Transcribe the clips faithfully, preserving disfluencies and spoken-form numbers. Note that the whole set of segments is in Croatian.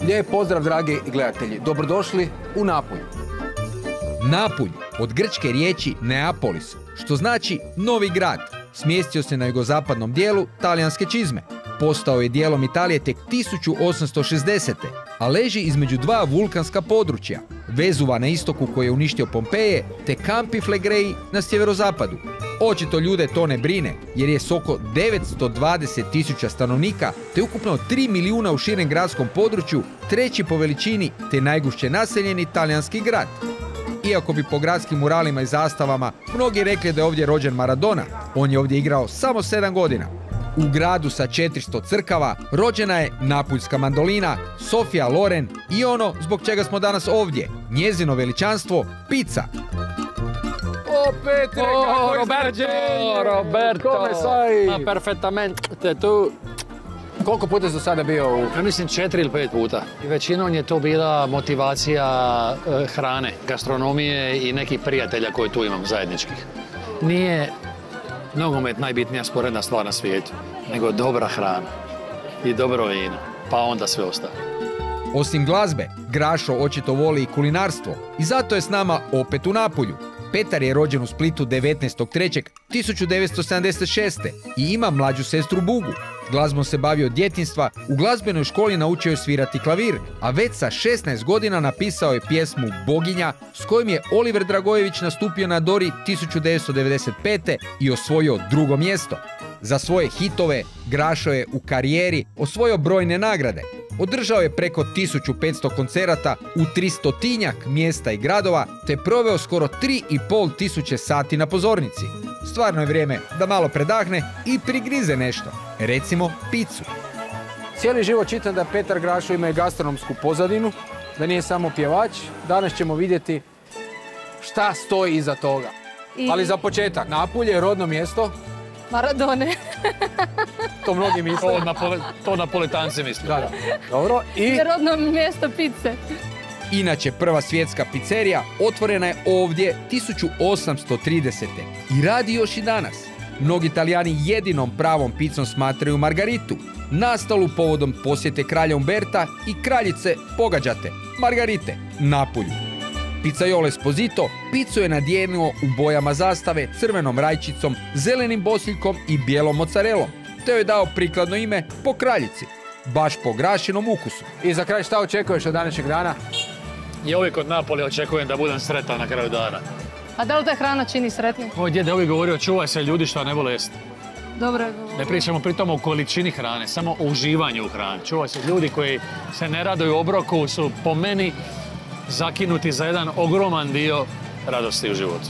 Lijep pozdrav, dragi gledatelji. Dobrodošli u Napulj. Napulj, od grčke riječi Neapolis, što znači novi grad, smjestio se na jugozapadnom dijelu talijanske čizme. Postao je dijelom Italije tek tisuću osamsto šezdesete. a leži između dva vulkanska područja, Vezuva na istoku koji je uništio Pompeje, te Campi Flegrei na sjeverozapadu. Očito ljude to ne brine, jer je s oko devetsto dvadeset tisuća stanovnika, te ukupno tri milijuna u širem gradskom području, treći po veličini te najgušće naseljeni talijanski grad. Iako bi po gradskim muralima i zastavama mnogi rekli da je ovdje rođen Maradona, on je ovdje igrao samo sedam godina. U gradu sa četiristo crkava rođena je napuljska mandolina, Sofia Loren i ono zbog čega smo danas ovdje, njezino veličanstvo, pizza. O, Petre, oh, kako Roberto, iznenađenje! Roberto, Come sai? ma perfettamente tu. Koliko puta si do sada bio u... Ja mislim četiri ili pet puta. I većinom je to bila motivacija e, hrane, gastronomije i nekih prijatelja koje tu imam zajedničkih. Nije nogomet najbitnija sporedna stvar na svijetu, nego dobra hrana i dobro vino, pa onda sve ostalo. Osim glazbe, Grašo očito voli i kulinarstvo i zato je s nama opet u Napulju. Petar je rođen u Splitu devetnaestog trećeg tisuću devetsto sedamdeset šeste. i ima mlađu sestru Bugu. Glazbom se bavio od djetinjstva, u glazbenoj školi naučio je svirati klavir, a već sa šesnaest godina napisao je pjesmu Boginja s kojim je Oliver Dragojević nastupio na Dori tisuću devetsto devedeset pete. i osvojio drugo mjesto. Za svoje hitove Grašo je u karijeri osvojio brojne nagrade. Održao je preko tisuću petsto koncerata u tristotinjak mjesta i gradova, te proveo skoro tri i pol tisuće sati na pozornici. Stvarno je vrijeme da malo predahne i prigrize nešto, recimo picu. Cijeli život čitam da Petar Grašo ima i gastronomsku pozadinu, da nije samo pjevač. Danas ćemo vidjeti šta stoji iza toga. I... Ali za početak, Napulj je rodno mjesto. Maradone. To mnogi misle. To, napole, to napolitanci misle. Da, da. Dobro. I... rodno mjesto pice. Inače, prva svjetska pizzerija otvorena je ovdje tisuću osamsto tridesete. i radi još i danas. Mnogi Italijani jedinom pravom pizzom smatraju Margaritu, nastalu povodom posjete kralja Umberta i kraljice, pogađate, Margarite, Napulju. Pizzaiolo Esposito picu je nadjenuo u bojama zastave, crvenom rajčicom, zelenim bosiljkom i bijelom mozzarellom, te joj je dao prikladno ime po kraljici, baš po Grašinom ukusu. I za kraj, šta očekuješ od današnjeg dana? I uvijek od Napolja očekujem da budem sretan na kraju dana. A da li ta hrana čini sretnim? Moj djed je uvijek govorio, čuvaj se ljudi što ne vole jesti. Dobro je govorio. Ne pričamo pritom o količini hrane, samo o uživanju u hrani. Čuvaj se, ljudi koji se ne raduju obroku su po meni zakinuti za jedan ogroman dio radosti u životu.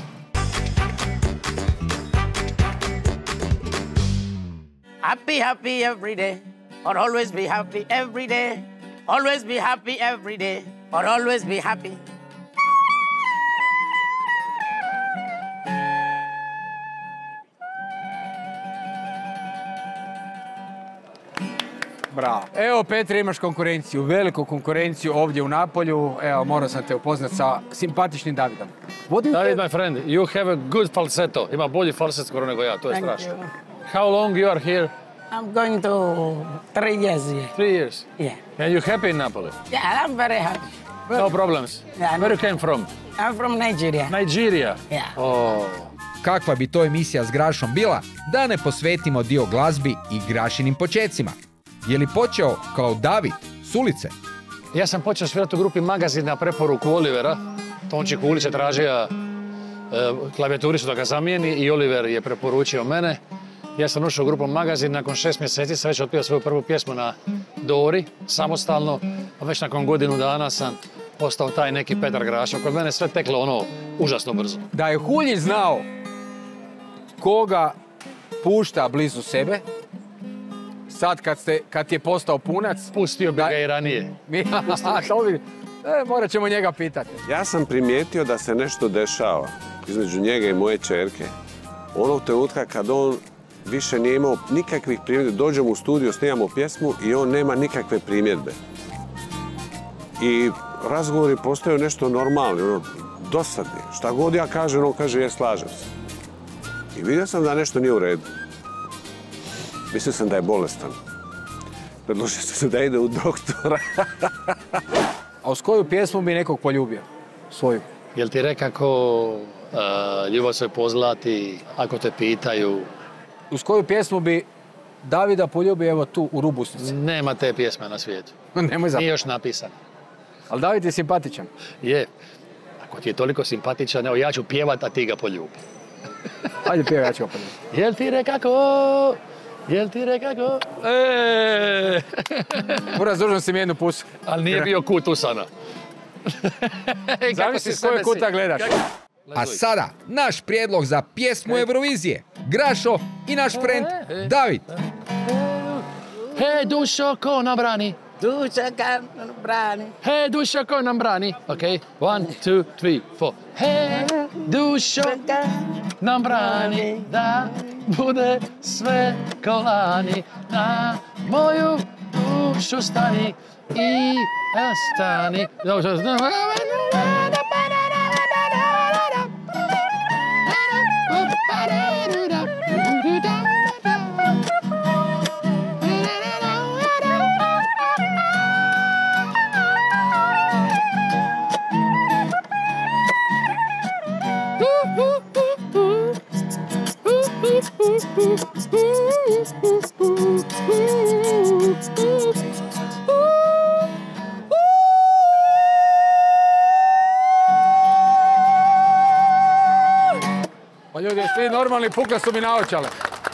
Happy, happy every day, or always be happy every day. Always be happy every day, or always be happy. Bravo. Evo, Petre, imaš konkurenciju, veliku konkurenciju ovdje u Napolju. Evo, morao sam te upoznati sa simpatičnim Davidom. David, my friend, you have a good falsetto. Ima bolji falset skoro nego ja, to je Thank strašno. you. How long you are here? I'm going to three years here. Three years. Yeah. And you happy in Napoli? Yeah, I'm very happy. No problems. Yeah, Where you came from? I'm from Nigeria. Nigeria? Yeah. Oh. Kakva bi to emisija s Grašom bila da ne posvetimo dio glazbi i Grašinim počecima? Je li počeo kao David s ulice? Ja sam počeo svirati u grupi Magazin na preporuku Olivera. Tonči Kulić je tražio e, klavijaturistu da ga zamijeni i Oliver je preporučio mene. Ja sam ušao u grupu Magazin, nakon šest mjeseci sam već otpio svoju prvu pjesmu na Dori, samostalno, a već nakon godinu dana sam postao taj neki Petar Grašo. Kod mene sve teklo ono užasno brzo. Da je Huljić znao koga pušta blizu sebe, sad kad, ste, kad je postao punac... Pustio bi da... ga i ranije. e, morat ćemo njega pitati. Ja sam primijetio da se nešto dešava između njega i moje čerke. Onog trenutka kad on više nije imao nikakvih primjedbe, dođemo u studio, snimamo pjesmu i on nema nikakve primjedbe. I razgovori postaju nešto normalni, ono, dosadni. Šta god ja kažem, on kaže, je, slažem se. I vidio sam da nešto nije u redu. Mislio sam da je bolestan. predložio sam da ide u doktora. A uz koju pjesmu bi nekog poljubio? Svoju. Jel ti rekako uh, ljubav se pozlati ako te pitaju? Uz koju pjesmu bi Davida poljubio evo tu u Rubusnici? Nema te pjesme na svijetu. Nemoj za... Nije još napisana. Ali David je simpatičan. Je. Ako ti je toliko simpatičan, evo ja ću pjevat, a ti ga poljubi. Ajde pjevaj, ja ću opet. Jel ti rekako? Jel ti rekako? Eee! Uraz, dužan si mi jednu pusu. Ali nije bio kut usana. Zamisli s koje kuta gledaš. A sada, naš prijedlog za pjesmu Eurovizije. Grašo i naš friend David. Hej, dušo, ko nam brani? Duša kad nam brani. Hej, dušo, ko nam brani? Ok, one, two, three, four. Hej, dušo, nam brani, da bude sve kolani. Na moju dušu stani i stani. Pa ljudi, svi normalni, pukle su mi naočale.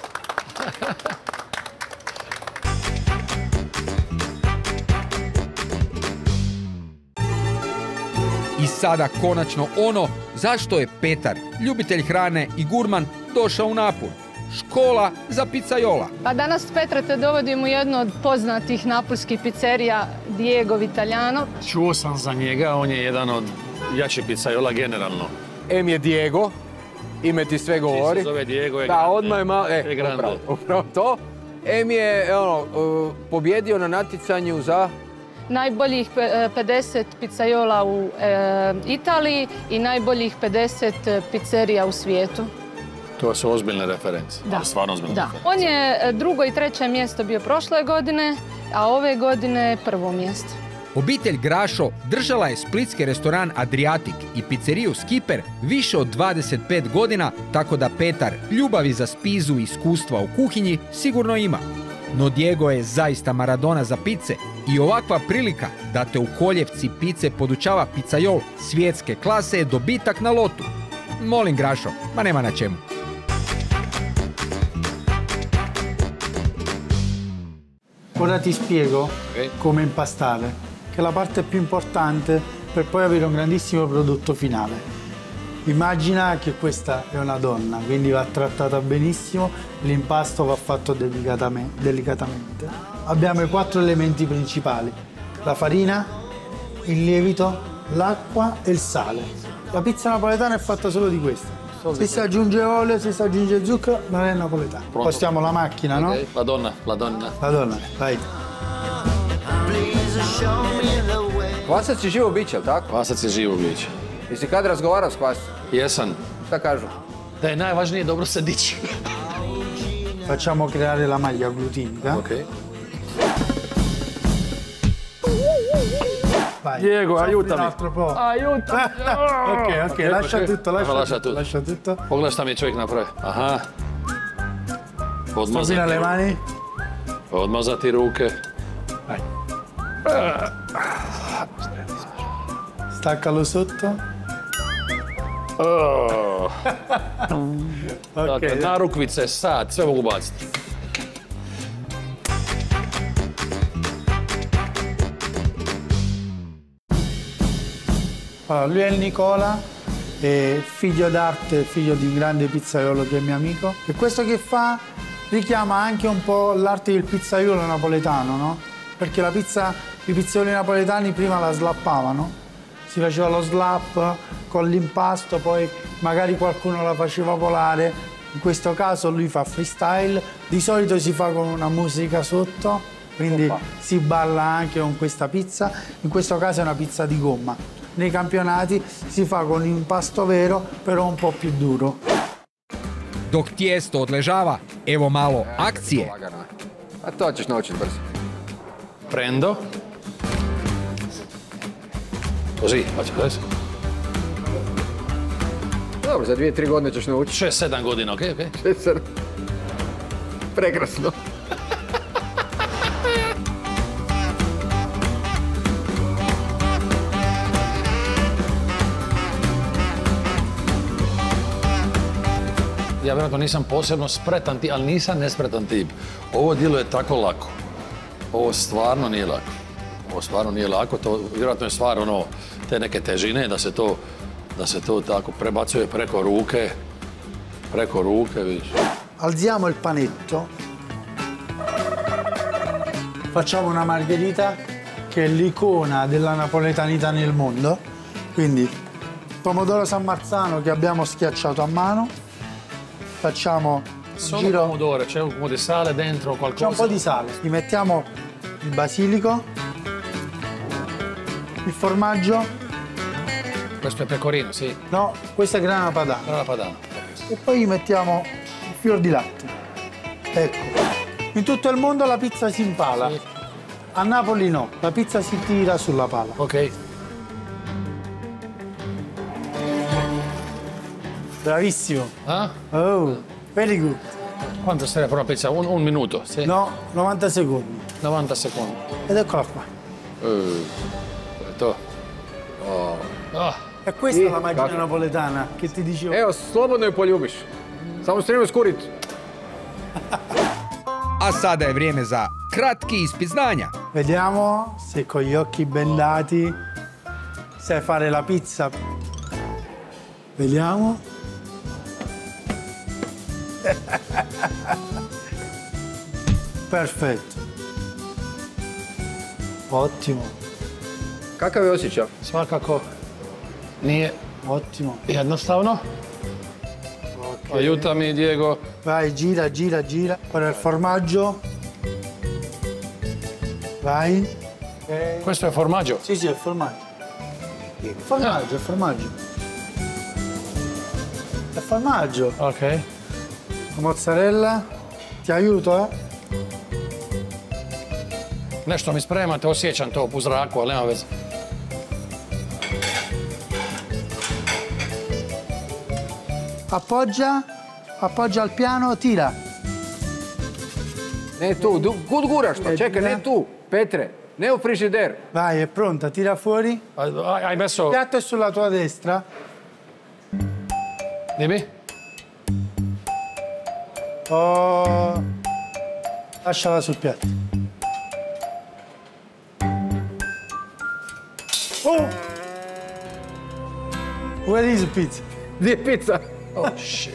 I sada konačno ono zašto je Petar, ljubitelj hrane i gurman, došao u Napulj. Škola za pizzaiola. Pa danas, Petre, te dovodim u jednu od poznatih napuljskih pizzerija, Diego Vitaliano. Čuo sam za njega, on je jedan od jačih pizzaiola generalno. M je Diego, ime ti sve govori. Ti se zove Diego, je Da, grande. odmah je malo, Je e, grande. upravo, upravo to. M je, ono, uh, pobjedio na natjecanju za... Najboljih pe- pedeset pizzaiola u e, Italiji i najboljih pedeset pizzerija u svijetu. To su ozbiljne reference. Da. Ali stvarno ozbiljne Da. reference. On je e, drugo i treće mjesto bio prošle godine, a ove godine prvo mjesto. Obitelj Grašo držala je splitski restoran Adriatic i pizzeriju Skipper više od dvadeset pet godina, tako da Petar ljubavi za spizu i iskustva u kuhinji sigurno ima. No Diego je zaista Maradona za pice i ovakva prilika da te u koljevci pice podučava pizzaiol svjetske klase je dobitak na lotu. Molim Grašo, ma nema na čemu. Ora ti spiego Ok. come impastare, che è la parte più importante per poi avere un grandissimo prodotto finale. Immagina che questa è una donna, quindi va trattata benissimo, l'impasto va fatto delicatame- delicatamente. Abbiamo i quattro elementi principali: la farina, il lievito, l'acqua e il sale. La pizza napoletana è fatta solo di questo. Se si aggiunge olio, se si aggiunge zucchero, non è napoletana. Spostiamo la macchina, no? Ok, La donna, la donna. La donna, vai. Kvasac je živo biće, jel tako? Kvasac je živo biće. Jesi kad razgovarao s kvasacom? Jesam. Šta kažu? Da je najvažnije dobro se dići. Facciamo creare la maglia glutinica. Ok. Vai. Diego, Soffri aiutami. un altro po'. Aiutami. Ok, ok, lascia ok. tutto, lascia, Lascia tutto, tutto. lascia tutto. Pogledaj šta mi je čovjek napravio. Aha. Sposina le mani. Odmazati ruke. Vai. Staccalo sotto. Oh. Ok. Dakle, narukvice, sad, sve mogu baciti. Allora, lui è il Nicola, è figlio d'arte, figlio di un grande pizzaiolo che è mio amico. E questo che fa richiama anche un po' l'arte del pizzaiolo napoletano, no? Perché la pizza, i pizzaioli napoletani prima la slappavano. Si faceva lo slap con l'impasto, poi magari qualcuno la faceva volare. In questo caso lui fa freestyle, di solito si fa con una musica sotto, quindi si balla anche con questa pizza. In questo caso è una pizza di gomma. Nei campionati si fa con impasto vero, però un po' più duro. Dok tijesto odležava, evo malo akcije. Lagano. A to ćeš naučiti brzo. prendo. Così, faccio adesso. Dobro, za dvije, tri godine ćeš naučiti. Šest, sedam godina, okej, okej. Šest, sedam. Prekrasno. Ja vjerojatno nisam posebno spretan tip, ali nisam nespretan tip. Ovo djelo je tako lako. Ovo stvarno nije lako. Ovo stvarno nije lako, to vjerojatno je stvar ono, te neke težine, da se to, da se to tako prebacuje preko ruke, preko ruke, vidiš. Alziamo il panetto. Facciamo una margherita che è l'icona della napoletanità nel mondo. Quindi pomodoro San Marzano che abbiamo schiacciato a mano. Facciamo un Solo giro. pomodoro, c'è un po' di sale dentro, C'è un qualcosa? po' di sale. Gli mettiamo il basilico, il formaggio. Questo è pecorino, sì. No, questa è grana padano. Grana padano. E poi gli mettiamo il fior di latte. Ecco. In tutto il mondo la pizza si impala. Sì. A Napoli no, la pizza si tira sulla pala. Ok. Bravissimo. Ah? Oh, very good. Quanto serve per una pizza? Un, un minuto, sì. No, novanta secondi. novanta secondi. Ed eccola qua. Eh, to. Oh. Ah. E questa Sì, è la magia kako? napoletana che ti dicevo. Evo, slobodno ju poljubiš. Samo se nemoj skuriti. A sada je vrijeme za kratki ispit znanja. Vediamo se con gli occhi bendati sai fare la pizza. Vediamo. Perfetto. Ottimo, Kakav je osjećaj? Svakako nije ottimo. jednostavno. Aiutami, Diego. Vai, gira, gira, gira. Ora il formaggio. Vai. Ok. Questo è formaggio. Sì, sì, è il formaggio. Il formaggio, il formaggio. È formaggio. Ok. La mozzarella. Ti aiuto, eh? Nešto mi spremate, osjećam to u zraku, ali nema veze. Appoggia. Appoggia al piano, tira. Ne tu, du- kud guraš to? Čekaj, ne tu. Petre, ne u frižider. Vai, è pronta, tira fuori. Hai hai Il messo... piatto è sulla tua destra. Dimmi? Oh. Lasciala sul piatto. Oh! Where is the pizza? Gdje je pizza? Oh, shit.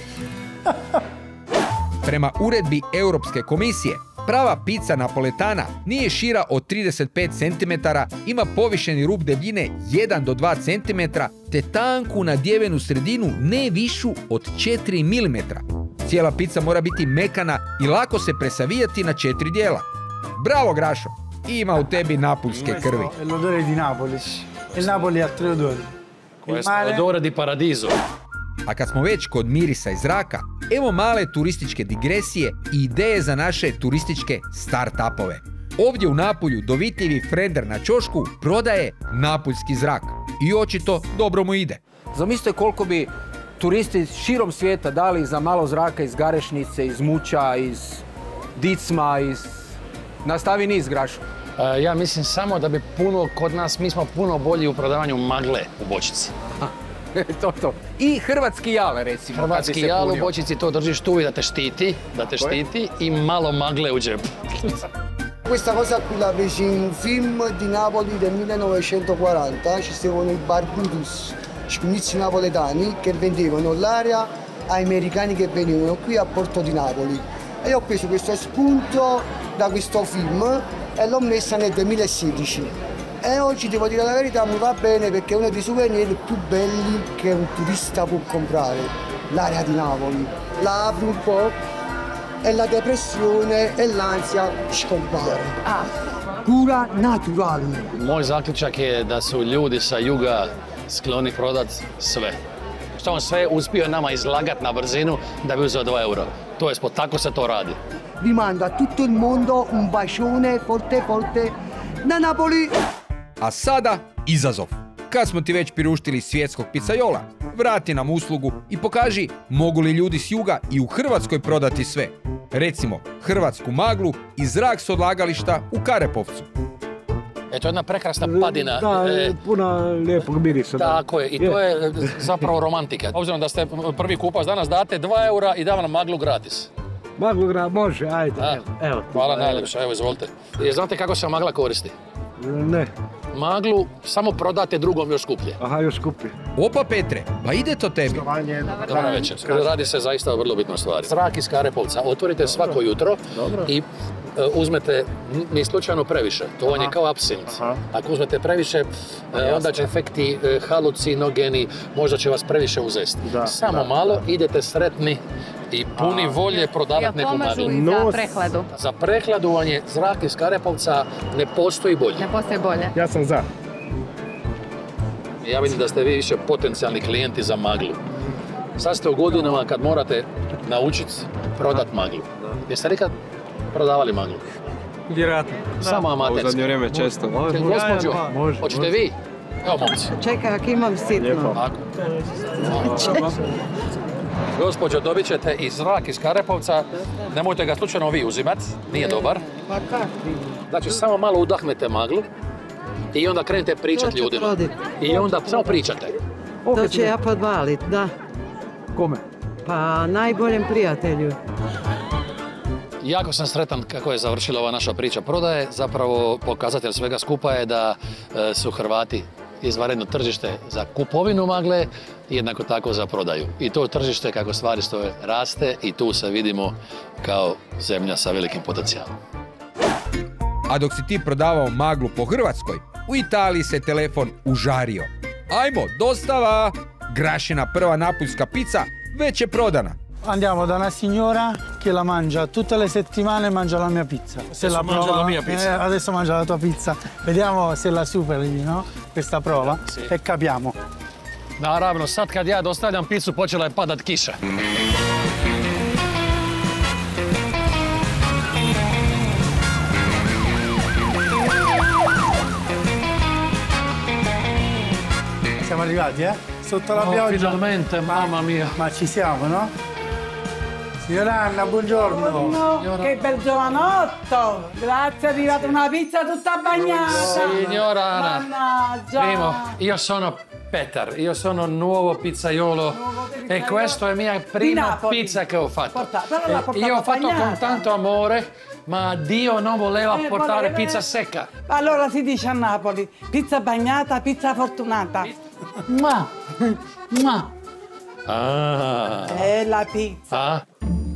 Prema uredbi Europske komisije, prava pizza napoletana nije šira od trideset pet centimetara, ima povišeni rub debljine jedan do dva centimetra, te tanku nadjevenu sredinu ne višu od četiri milimetra. Cijela pizza mora biti mekana i lako se presavijati na četiri dijela. Bravo, Grašo! Ima u tebi napuljske krvi. Questo è l'odore di Napoli. E Napoli ha tre odori. Il Questo è mare, odore di paradiso. A kad smo već kod mirisa i zraka, evo male turističke digresije i ideje za naše turističke start-upove. Ovdje u Napulju dovitljivi frender na ćošku prodaje napuljski zrak. I očito dobro mu ide. Zamislite koliko bi turisti širom svijeta dali za malo zraka iz Garešnice, iz Muća, iz Dicma, iz... Nastavi niz, Grašo. E, ja mislim samo da bi puno, kod nas, mi smo puno bolji u prodavanju magle u bočici. to, to. I hrvatski jale, recimo. kad bi Hrvatski se jal u punio. bočici, to držiš tu i da te štiti, da te Tako je. štiti i malo magle u džepu. Questa cosa qui la presi in un film di Napoli del millenovecentoquaranta, ci stavano i barbutus, scommizzi napoletani che vendevano l'aria ai americani che venivano qui a Porto di Napoli. E io ho preso questo spunto da questo film e l'ho messa nel duemilasedici. E oggi devo dire la verità, mi va bene perché è uno dei souvenir più belli che un turista può comprare, l'aria di Napoli. La apri un po' e la depressione e l'ansia scompare. Cura naturale. Moj zaključak je da su ljudi sa juga skloni prodat sve. Što on sve uspio nama izlagat na brzinu da bi uzeo dva eura. To je spod, tako se to radi. Vi mando a tutto il mondo un bacione forte forte na Napoli! A sada izazov. Kad smo ti već priuštili svjetskog pizzaiola, vrati nam uslugu i pokaži mogu li ljudi s juga i u Hrvatskoj prodati sve. Recimo, hrvatsku maglu i zrak s odlagališta u Karepovcu. E, to je jedna prekrasna padina. Da, e, puna lijepog mirisa. Tako je, i to je zapravo romantika. Obzirom da ste prvi kupac danas, date dva eura i da vam maglu gratis. Maglu gra, može, ajde. A, evo, evo. Hvala najljepše, evo izvolite. I znate kako se magla koristi? Ne. Maglu samo prodate drugom još skuplje. Aha, još skuplje. Opa Petre, pa ide to tebi. Dobar večer. Radi se zaista o vrlo bitnoj stvari. Zrak iz Karepovca otvorite svako jutro i e, uzmete ni slučajno previše. To vam je kao apsint. Ako uzmete previše, e, onda će efekti e, halucinogeni, možda će vas previše uzesti. Samo malo, idete sretni i puni volje prodavati neku maglu. Pomažu i za prehladu. Za prehladu vam je zrak iz Karepovca, ne postoji bolje. Ne postoji bolje. Ja sam za. Ja vidim da ste vi više potencijalni klijenti za maglu. Sad ste u godinama kad morate naučiti prodat maglu. Jeste nekad prodavali maglu? Vjerojatno. Samo amaterski. U zadnje vrijeme često. Gospođo, Može, hoćete može. vi? Evo, momci. Čekaj, ako imam sitno. Ako. Gospođo, dobit ćete i zrak iz Karepovca. Nemojte ga slučajno vi uzimat, nije dobar. Pa kako? Znači, samo malo udahnete maglu i onda krenete pričati To ću ljudima. prodit. I onda samo pričate. To će ja podvalit, da. Kome? Pa najboljem prijatelju. Jako sam sretan kako je završila ova naša priča prodaje. Zapravo pokazatelj svega skupa je da e, su Hrvati izvanredno tržište za kupovinu magle i jednako tako za prodaju. I to tržište, kako stvari stoje, raste i tu se vidimo kao zemlja sa velikim potencijalom. A dok si ti prodavao maglu po Hrvatskoj, u Italiji se telefon užario. Ajmo, dostava! Grašina prva napuljska pizza već je prodana. Andiamo da una signora che la mangia tutte le settimane, mangia la mia pizza. Se Adesso mangia la mia pizza. Eh, adesso mangia la tua pizza. Vediamo se la superi, no? Questa prova. Sì. E capiamo. Naravno, sad kad ja dostavljam picu, počela je padat kiša. Siamo arrivati, eh? Sotto la Oh, pioggia. finalmente, mamma mia. Ma ci siamo, no? Signora Anna, buongiorno. No, che bel giovanotto! Grazie, è arrivata una pizza tutta bagnata! Signora Ana, Mannaggia! primo, io sono Petar, io sono nuovo pizzaiolo e questa è mia prima Napoli. pizza che ho fatto. Porta- però l'ha Eh, portata io ho fatto con bagnata. tanto amore, ma Dio non voleva Eh, portare voleva- pizza secca. Allora si dice a Napoli, pizza bagnata, pizza fortunata. Mua. Mua. Ah. E la pizza. Ah.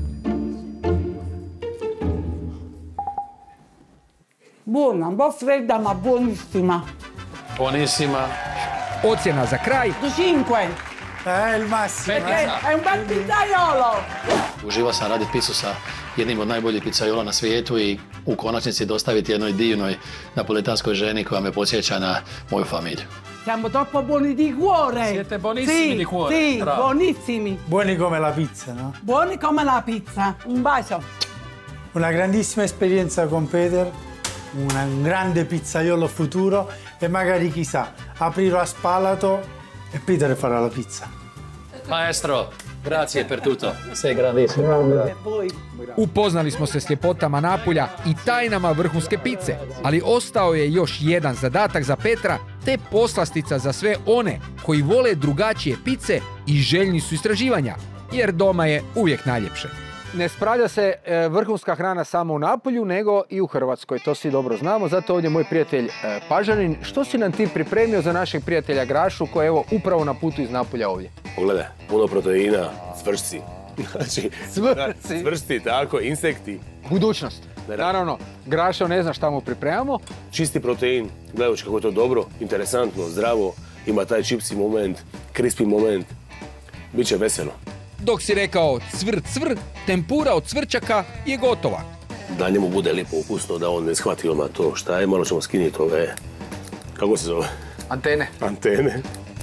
Buona, un po' fredda ma buonissima. Buonissima. Ocjena za kraj. cinque. Eh, il massimo. Peti. eh. È un bel pizzaiolo! Uživao sam raditi pisu sa jednim od najboljih pizzaiola na svijetu i u konačnici dostaviti jednoj divnoj napoletanskoj ženi koja me podsjeća na moju familiju. Siamo troppo buoni di cuore! Siete buonissimi Sì, di cuore, Sì, bravo. buonissimi. Buoni come la pizza, no? Buoni come la pizza. Un bacio. Una grandissima esperienza con Peter, un grande pizzaiolo futuro e magari chissà, aprirò a Spalato e Peter farà la pizza. Maestro, grazie per tutto. Sei grandissimo. E voi? Upoznali smo se s ljepotama Napulja i tajnama vrhunske pice, ali ostao je još jedan zadatak za Petra, te poslastica za sve one koji vole drugačije pice i željni su istraživanja, jer doma je uvijek najljepše. Ne spravlja se e, vrhunska hrana samo u Napulju, nego i u Hrvatskoj. To svi dobro znamo. Zato ovdje moj prijatelj e, Pažanin. Što si nam ti pripremio za našeg prijatelja Grašu koji je evo upravo na putu iz Napulja ovdje? Pogledaj, puno proteina, cvršci. Znači, Cvrčci. cvršci, tako, insekti. Budućnost. Naravno, Grašo ne zna šta mu pripremamo. Čisti protein, gledajući kako je to dobro, interesantno, zdravo. Ima taj čipsi moment, crispy moment. Biće veselo. Dok si rekao cvr cvr, tempura od cvrčaka je gotova. Da njemu bude lijepo ukusno, da on ne shvati odmah to šta je, malo ćemo skinuti ove, kako se zove? Antene. Antene.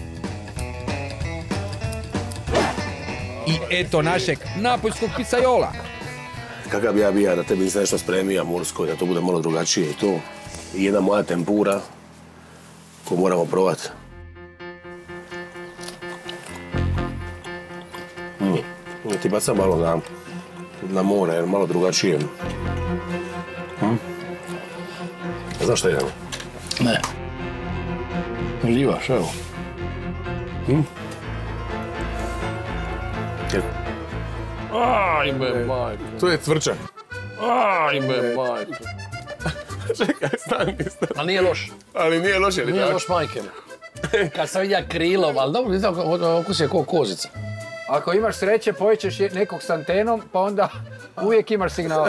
I eto našeg napuljskog pizzaiola. Kakav bi ja bija da tebi nisam nešto spremio, morsko, da to bude malo drugačije i to. i jedna moja tempura koju moramo probati. Mm. Ti bacam malo na, na more, jer malo drugačije. Mm. Znaš šta idemo? Ne. Ljivaš, evo. Mm. Ajme, majko. To je cvrčak. Ajme, majko. Čekaj, stani, stani. Ali nije loš. Ali nije loš, je li Nije tako? loš, majke. Kad sam vidio krilo, ali dobro, vidite, okus je kao kozica. Ako imaš sreće, pojećeš nekog s antenom, pa onda uvijek imaš signal.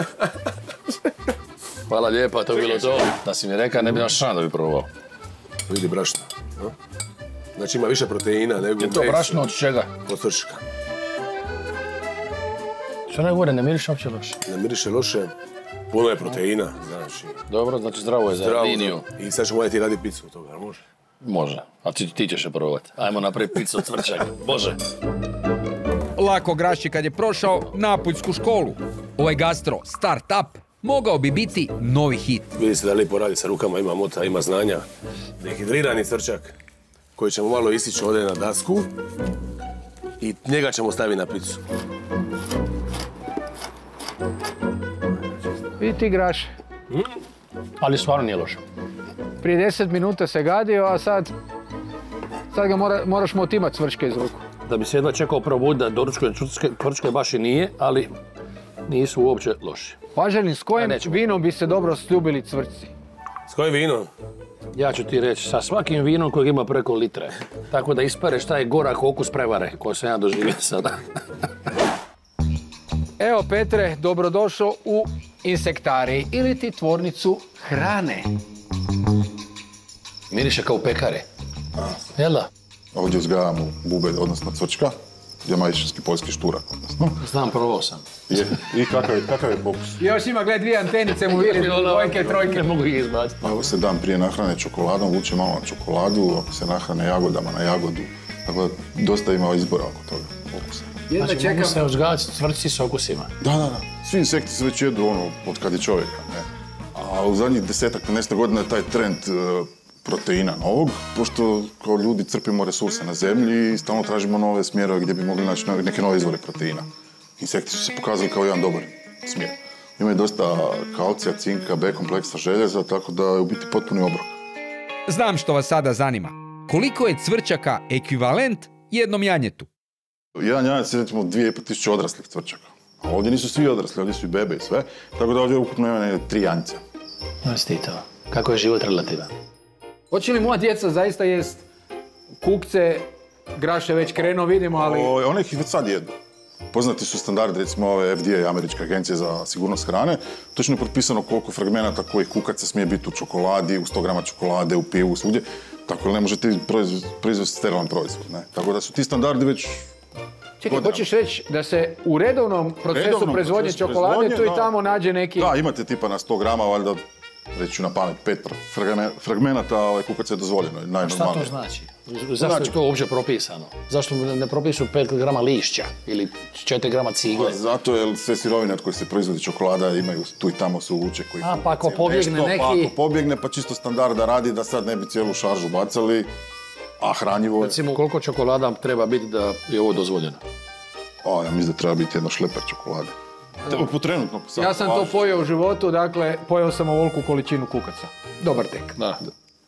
Hvala lijepa, to je bilo to. Da si mi rekao, ne bi naš šan da bi probao. Vidi brašno. No? Znači ima više proteina nego... Je to brašno od čega? Od cvrčaka. Što ne govore, ne miriše uopće loše? Ne miriše loše, puno je proteina, znači... Dobro, znači zdravo je za liniju. I sad ćemo ti raditi picu od toga, može? Može, a ti, ti ćeš je probati. Ajmo napraviti picu od cvrčaka, može. Lako Graši kad je prošao napuljsku školu. Ovaj gastro start-up mogao bi biti novi hit. Vidi se da lijepo radi sa rukama, ima mota, ima znanja. Dehidrirani cvrčak koji ćemo malo isići ovdje na dasku i njega ćemo staviti na picu. Vidi ti Graše. Mm. Ali stvarno nije loše. Prije deset minuta se gadio, a sad... Sad ga mora, moraš mu otimati cvrčke iz ruku. Da bi se jedva čekao probuditi da doručkove cvrčke baš i nije, ali nisu uopće loši. Pažanin, s kojim vinom bi se dobro sljubili cvrčci? S kojim vinom? Ja ću ti reći, sa svakim vinom kojeg ima preko litre. Tako da ispereš taj gorak okus prevare koju sam ja doživio sada. Evo Petre, dobrodošao u Insektarij ili ti tvornicu hrane. Miriše kao u pekare. Jel da? Ovdje uzgajamo bube, odnosno cvrčka, jamajšinski poljski šturak, odnosno. Znam, probao sam. Je. I kakav je, kakav je bokus? Još ima, gled, dvije antenice mu vidi, dvojke, trojke. Ne mogu ih izbaciti. Ovo se dan prije nahrane čokoladom, vuče malo na čokoladu, ako se nahrane jagodama na jagodu. Tako da dosta ima izbora oko toga okusa. Znači, mogu se uzgajati cvrčci s okusima? Da, da, da. Svi insekti se već jedu ono od kad je čovjeka, ne. A u zadnjih desetak, petnaest godina je taj trend proteina novog, pošto kao ljudi crpimo resurse na zemlji i stalno tražimo nove smjerove gdje bi mogli naći neke nove izvore proteina. Insekti su se pokazali kao jedan dobar smjer. Imaju dosta kalcija, cinka, B kompleksa, željeza, tako da je u biti potpuni obrok. Znam što vas sada zanima. Koliko je cvrčaka ekvivalent jednom janjetu? Jedan janjec je recimo dvije i pol tisuće odraslih cvrčaka. A ovdje nisu svi odrasli, ovdje su i bebe i sve, tako da ovdje ukupno ima tri janjca. Stito, kako je život relativan? Hoće li moja djeca zaista jest kukce, Graše već krenuo, vidimo, ali... O, one ih već sad jedu. Poznati su standardi, recimo ove F D A, Američka agencija za sigurnost hrane. Točno je propisano koliko fragmenata kojih kukaca smije biti u čokoladi, u sto grama čokolade, u pivu, svugdje. Tako da ne možete proizvesti sterilan proizvod, ne? Tako da su ti standardi već... Čekaj, hoćeš reći da se u redovnom procesu redovnom proizvodnje procesu čokolade proizvodnje, tu i tamo da, nađe neki... Da, imate tipa na sto grama, valjda, reći na pamet, pet fragmenata ovaj, kukaca je dozvoljeno. A šta to znači? Zašto znači, je to uopće propisano? Zašto ne propišu pet grama lišća ili četiri grama cigle? Zato jer sve sirovine od kojih se proizvodi čokolada imaju tu i tamo su vuče koji... A, pa ako pobjegne nešto, neki... Pa ako pobjegne, pa čisto standarda radi da sad ne bi cijelu šaržu bacali, a hranjivo... Recimo, koliko čokolada treba biti da je ovo dozvoljeno? O, ja mislim da treba biti jedno šleper čokolade. Po trenutno, po ja sam to pojeo u životu, dakle, pojeo sam ovoliku količinu kukaca. Dobar tek. Da.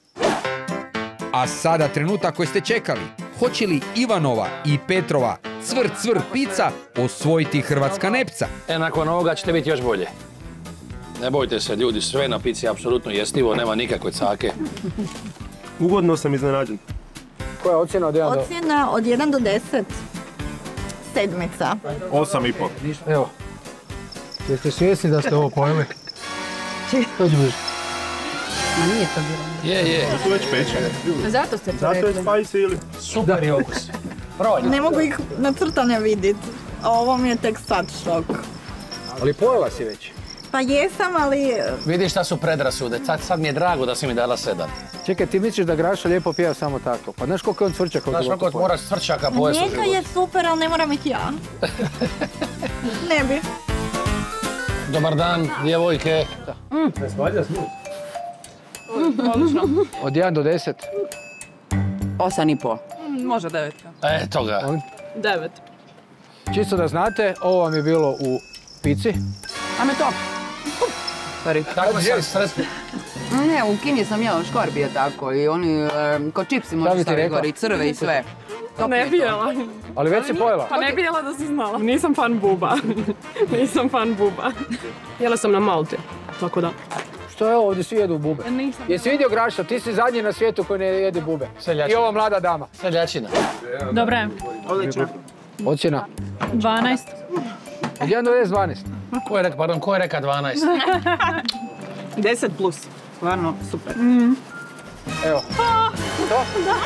A sada trenutak koji ste čekali. Hoće li Ivanova i Petrova cvr cvr pizza osvojiti hrvatska nepca? E, nakon ovoga ćete biti još bolje. Ne bojte se, ljudi, sve na pici je apsolutno jestivo, nema nikakve cake. Ugodno sam iznenađen. Koja je ocjena od jedan do... Ocjena od jedan do deset. Sedmica. Osam i pol. Evo. Jeste svjesni da ste ovo pojeli? Dođi bliže. Ma nije to bilo. Je, je. To su već pečene. Zato ste to Zato rekli. je spicy ili? Super je okus. Probajte. Ne mogu ih nacrtane vidjeti. Ovo mi je tek sad šok. Ali pojela si već? Pa jesam, ali... Vidiš šta su predrasude. Sad, sad mi je drago da si mi dala sedam. Čekaj, ti misliš da Graša lijepo pija samo tako? Pa znaš koliko je on cvrčaka? Znaš koliko moraš cvrčaka pojesti u životu? Njega je super, ali ne moram ih ja. Ne bi. Dobar dan, djevojke. Ne svađa smut. Odlično. Od jedan do deset? Osam i po. Može devetka. Eto ga. Devet. Čisto da znate, ovo vam je bilo u pici. Ajme to. Sorry. Tako se sretni. Ne, u Kini sam jela škorbije tako i oni, ko čipsi možeš staviti gore i crve i sve. Ne bi jela. Ali već si pojela? Pa ne bi jela da si znala. Nisam fan buba. Nisam fan buba. Jela sam na Malti, tako da. Što je ovo, ovdje svi jedu bube? Nisam. Jesi vidio Grašo, ti si zadnji na svijetu koji ne jede bube. Seljačina. I ova mlada dama. Seljačina. Dobro je. Odlično. Ocjena? dvanaest. Od jedan do deset, dvanaest. Ko je rekao, pardon, ko je rekao dvanaest? deset plus. Stvarno, super. Evo. To?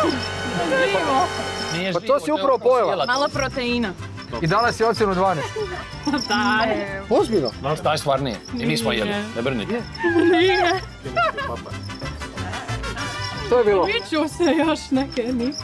Pa to si upravo pojela. Malo proteina. I dala si ocjenu dvanaest. Da. Ozbiljno? No, taj stvar nije. I nismo jeli, ne brini. Nije. To je bilo. Viću se još neke niko.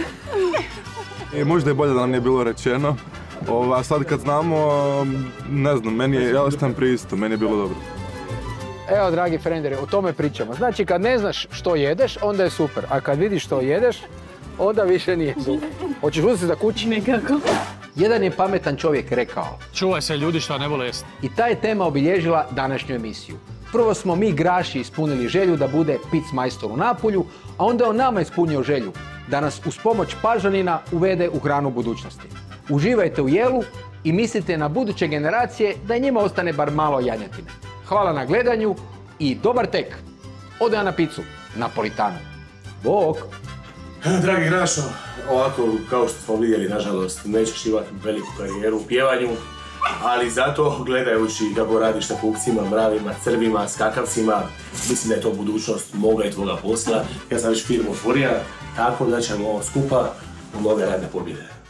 I možda je bolje da nam nije bilo rečeno. Ova, a sad kad znamo, ne znam, meni je, ja ostajem pri isto, meni je bilo dobro. Evo, dragi frendere, o tome pričamo. Znači, kad ne znaš što jedeš, onda je super. A kad vidiš što jedeš, onda više nije super. Hoćeš uzeti za kući? Nekako. Jedan je pametan čovjek rekao. Čuvaj se ljudi što ne vole jesti. I ta je tema obilježila današnju emisiju. Prvo smo mi Graši ispunili želju da bude pic majstor u Napulju, a onda je on nama ispunio želju da nas uz pomoć Pažanina uvede u hranu budućnosti. Uživajte u jelu i mislite na buduće generacije da i njima ostane bar malo janjetine. Hvala na gledanju i dobar tek. Ode ja na picu, Napolitanu. Bok! Dragi Grašo, ovako kao što smo vidjeli, nažalost, nećeš imati veliku karijeru u pjevanju, ali zato gledajući kako radiš sa kukcima, mravima, crvima, skakavcima, mislim da je to budućnost moga i tvoga posla. Ja sam već firmu otvorio, tako da ćemo skupa u nove radne pobjede.